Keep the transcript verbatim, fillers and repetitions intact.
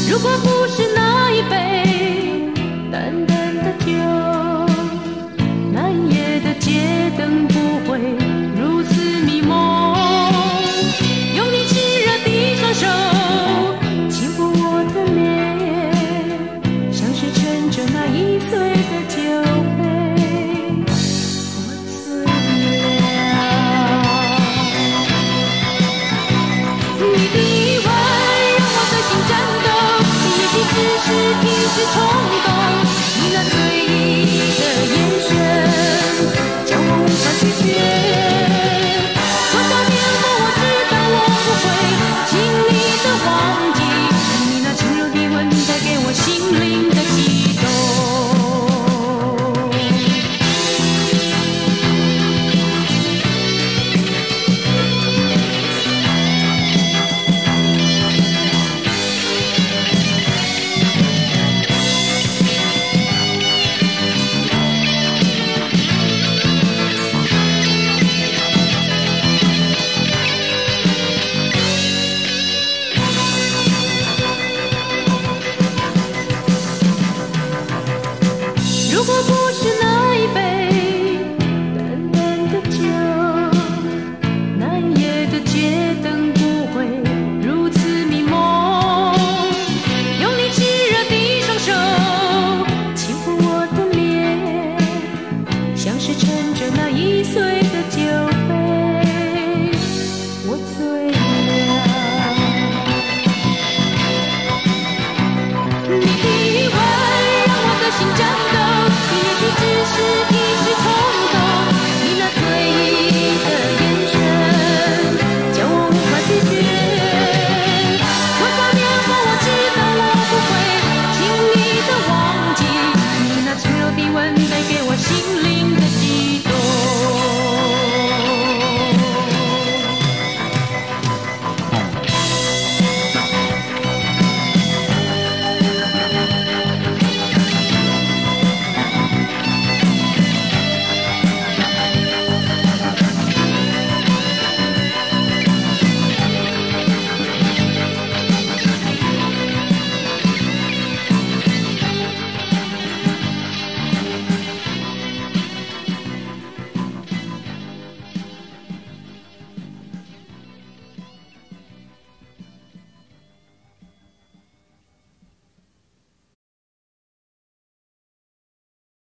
如果不是那一杯淡淡的酒，漫夜的街灯不会如此迷蒙。用你炽热的双手轻抚我的脸，像是盛着那易碎的酒杯，我醉了。你的吻让我的心颤抖，也许只是一时冲动，你那醉意的眼神叫我无法拒绝。多少年后我知道我不会轻易的忘记你那轻柔的吻带给我心灵的记忆。